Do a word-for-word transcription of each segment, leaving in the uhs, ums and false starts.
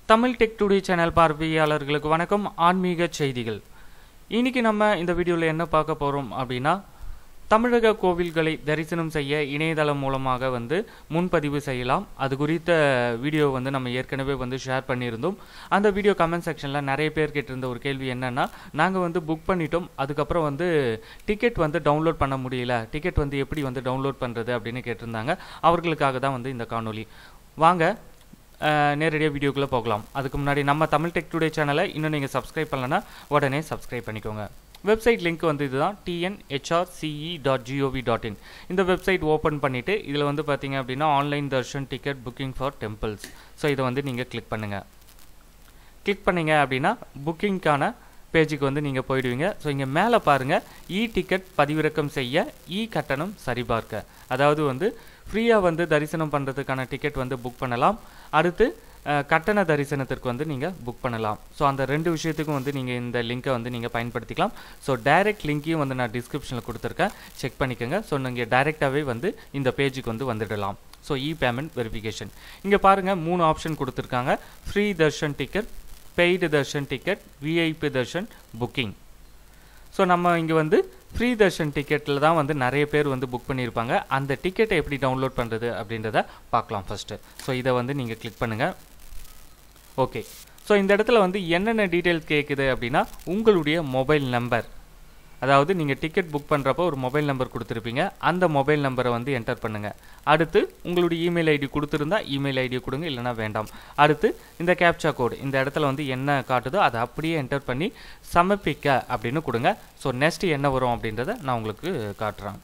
Tamil tech today channel பார்வையாளர்களுக்கு வணக்கம். ஆன்மீக செய்திகள். இன்னைக்கு நம்ம இந்த வீடியோவில் என்ன பார்க்க போகிறோம் அப்படின்னா, தமிழக கோவில்களை தரிசனம் செய்ய இணையதளம் மூலமாக வந்து முன்பதிவு செய்யலாம். அது குறித்த வீடியோ வந்து நம்ம ஏற்கனவே வந்து ஷேர் பண்ணியிருந்தோம். அந்த வீடியோ கமெண்ட் செக்ஷனில் நிறைய பேர் கேட்டிருந்த ஒரு கேள்வி என்னென்னா, நாங்கள் வந்து புக் பண்ணிட்டோம், அதுக்கப்புறம் வந்து டிக்கெட் வந்து டவுன்லோட் பண்ண முடியல, டிக்கெட் வந்து எப்படி வந்து டவுன்லோட் பண்ணுறது அப்படின்னு கேட்டிருந்தாங்க. அவர்களுக்காக தான் வந்து இந்த காணொலி. வாங்க நேரடியாக வீடியோக்குள்ளே போகலாம். அதுக்கு முன்னாடி நம்ம தமிழ் டெக் டுடே சேனலை இன்னும் நீங்கள் சப்ஸ்கிரைப் பண்ணலன்னா உடனே சப்ஸ்கிரைப் பண்ணிக்கோங்க. வெப்சைட் லிங்க் வந்து இதுதான், TNHRCE dot GOV dot in. இந்த வெப்சைட் ஓப்பன் பண்ணிவிட்டு இதில் வந்து பார்த்தீங்க அப்படின்னா online darshan ticket booking for temples. So இதை வந்து நீங்கள் கிளிக் பண்ணுங்கள். கிளிக் பண்ணிங்க அப்படின்னா புக்கிங்க்கான பேஜுக்கு வந்து நீங்கள் போயிடுவீங்க. ஸோ இங்கே மேலே பாருங்கள், இ டிக்கெட் பதிவிறக்கம் செய்ய இ கட்டணம் சரிபார்க்க. அதாவது வந்து ஃப்ரீயாக வந்து தரிசனம் பண்ணுறதுக்கான டிக்கெட் வந்து புக் பண்ணலாம். அடுத்து கட்டண தரிசனத்திற்கு வந்து நீங்கள் புக் பண்ணலாம். ஸோ அந்த ரெண்டு விஷயத்துக்கும் வந்து நீங்கள் இந்த லிங்க்கை வந்து நீங்கள் பயன்படுத்திக்கலாம். ஸோ டைரக்ட் லிங்க்கையும் வந்து நான் டிஸ்கிரிப்ஷனில் கொடுத்துருக்கேன், செக் பண்ணிக்கோங்க. ஸோ நீங்கள் டைரெக்டாகவே வந்து இந்த பேஜுக்கு வந்து வந்துடலாம். ஸோ இ பேமெண்ட் வெரிஃபிகேஷன் இங்கே பாருங்கள், மூணு ஆப்ஷன் கொடுத்துருக்காங்க. Free darshan ticket, paid darshan ticket, VIP darshan booking. So நம்ம இங்கே வந்து ஃப்ரீ தர்ஷன் டிக்கெட்டில் தான் வந்து நிறைய பேர் வந்து புக் பண்ணியிருப்பாங்க. அந்த டிக்கெட்டை எப்படி டவுன்லோட் பண்ணுறது அப்படின்றத பார்க்கலாம் ஃபஸ்ட்டு. ஸோ இதை வந்து நீங்கள் கிளிக் பண்ணுங்கள். ஓகே, ஸோ இந்த இடத்துல வந்து என்னென்ன டீட்டெயில்ஸ் கேட்குது அப்படின்னா, உங்களுடைய மொபைல் நம்பர், அதாவது நீங்கள் டிக்கெட் புக் பண்ணுறப்போ ஒரு மொபைல் நம்பர் கொடுத்துருப்பீங்க, அந்த மொபைல் நம்பரை வந்து என்டர் பண்ணுங்கள். அடுத்து உங்களுடைய இமெயில் ஐடி கொடுத்துருந்தா இமெயில் ஐடியை கொடுங்க, இல்லைனா வேண்டாம். அடுத்து இந்த கேப்சா கோடு இந்த இடத்துல வந்து என்ன காட்டுதோ அதை அப்படியே என்டர் பண்ணி சமர்ப்பிக்க அப்படின்னு கொடுங்க. ஸோ நெக்ஸ்ட் என்ன வரும் அப்படின்றத நான் உங்களுக்கு காட்டுறேன்.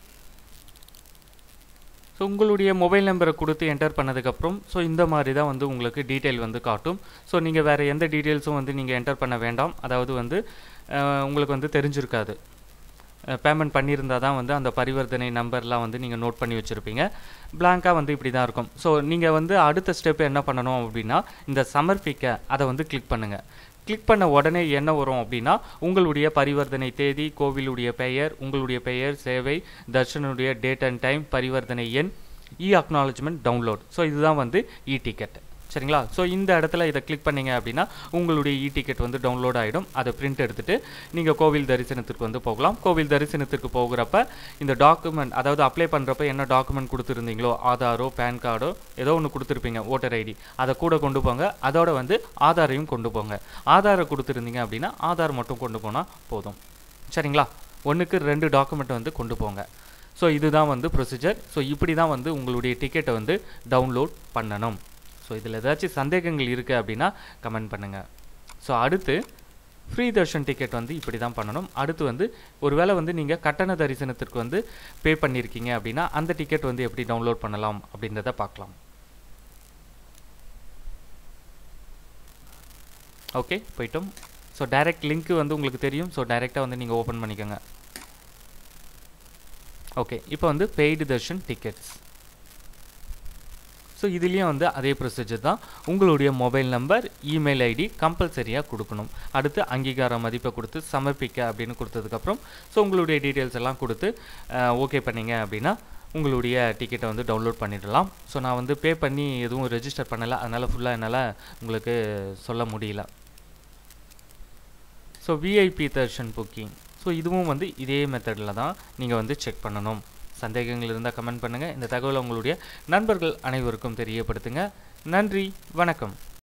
ஸோ உங்களுடைய மொபைல் நம்பரை கொடுத்து என்டர் பண்ணதுக்கப்புறம் ஸோ இந்த மாதிரி தான் வந்து உங்களுக்கு டீட்டெயில் வந்து காட்டும். ஸோ நீங்கள் வேறு எந்த டீட்டெயில்ஸும் வந்து நீங்கள் என்டர் பண்ண வேண்டாம். அதாவது வந்து உங்களுக்கு வந்து தெரிஞ்சிருக்காது, பேமெண்ட் பண்ணியிருந்தால் தான் வந்து அந்த பரிவர்த்தனை நம்பர்லாம் வந்து நீங்கள் நோட் பண்ணி வச்சுருப்பீங்க. பிளாங்காக வந்து இப்படி தான் இருக்கும். ஸோ நீங்கள் வந்து அடுத்த ஸ்டெப்பு என்ன பண்ணணும் அப்படின்னா, இந்த சமர்ப்பிக்க அதை வந்து கிளிக் பண்ணுங்கள். கிளிக் பண்ண உடனே என்ன வரும் அப்படின்னா, உங்களுடைய பரிவர்த்தனை தேதி, கோவிலுடைய பெயர், உங்களுடைய பெயர், சேவை, தர்ஷனுடைய டேட் அண்ட் டைம், பரிவர்த்தனை எண், இ அக்னாலஜ்மெண்ட் டவுன்லோட். ஸோ இதுதான் வந்து இ டிக்கெட். சரிங்களா? ஸோ இந்த இடத்துல இதை கிளிக் பண்ணிங்க அப்படின்னா உங்களுடைய இ டிக்கெட் வந்து டவுன்லோட் ஆகிடும். அதை பிரிண்ட் எடுத்துகிட்டு நீங்கள் கோவில் தரிசனத்திற்கு வந்து போகலாம். கோவில் தரிசனத்திற்கு போகிறப்ப இந்த டாக்குமெண்ட், அதாவது அப்ளை பண்ணுறப்ப என்ன டாக்குமெண்ட் கொடுத்துருந்தீங்களோ, ஆதாரோ பேன் கார்டோ ஏதோ ஒன்று கொடுத்துருப்பீங்க, ஓட்டர் ஐடி, அதை கூட கொண்டு போங்க. அதோட வந்து ஆதாரையும் கொண்டு போங்க. ஆதாரை கொடுத்துருந்தீங்க அப்படின்னா ஆதார் மட்டும் கொண்டு போனால் போதும். சரிங்களா? ஒன்றுக்கு ரெண்டு டாக்குமெண்ட் வந்து கொண்டு போங்க. ஸோ இதுதான் வந்து ப்ரொசீஜர். ஸோ இப்படி தான் வந்து உங்களுடைய டிக்கெட்டை வந்து டவுன்லோட் பண்ணணும். ஸோ இதில் ஏதாச்சும் சந்தேகங்கள் இருக்குது அப்படின்னா கமெண்ட் பண்ணுங்கள். ஸோ அடுத்து ஃப்ரீ தர்ஷன் டிக்கெட் வந்து இப்படி தான் பண்ணணும். அடுத்து வந்து ஒருவேளை வந்து நீங்கள் கட்டண தரிசனத்திற்கு வந்து பே பண்ணியிருக்கீங்க அப்படின்னா அந்த டிக்கெட் வந்து எப்படி டவுன்லோட் பண்ணலாம் அப்படின்றத பார்க்கலாம். ஓகே, போயிட்டோம். ஸோ டைரக்ட் லிங்க்கு வந்து உங்களுக்கு தெரியும். ஸோ டைரெக்டாக வந்து நீங்கள் ஓப்பன் பண்ணிக்கோங்க. ஓகே, இப்போ வந்து பெய்டு தர்ஷன் டிக்கெட்ஸ். ஸோ இதுலேயும் வந்து அதே ப்ரொசீஜர் தான். உங்களுடைய மொபைல் நம்பர், இமெயில் ஐடி கம்பல்சரியாக கொடுக்கணும். அடுத்து அங்கீகார மதிப்பை கொடுத்து சமர்ப்பிக்க அப்படின்னு கொடுத்ததுக்கப்புறம் ஸோ உங்களுடைய டீட்டெயில்ஸ் எல்லாம் கொடுத்து ஓகே பண்ணிங்க அப்படின்னா உங்களுடைய டிக்கெட்டை வந்து டவுன்லோட் பண்ணிடலாம். ஸோ நான் வந்து பே பண்ணி எதுவும் ரெஜிஸ்டர் பண்ணலை, அதனால் ஃபுல்லாக என்னால் உங்களுக்கு சொல்ல முடியல. So VIP darshan booking, so இதுவும் வந்து இதே மெத்தடில் தான் நீங்கள் வந்து செக் பண்ணணும். சந்தேகங்கள் இருந்தால் கமெண்ட் பண்ணுங்கள். இந்த தகவலை உங்களுடைய நண்பர்கள் அனைவருக்கும் தெரியப்படுத்துங்க. நன்றி, வணக்கம்.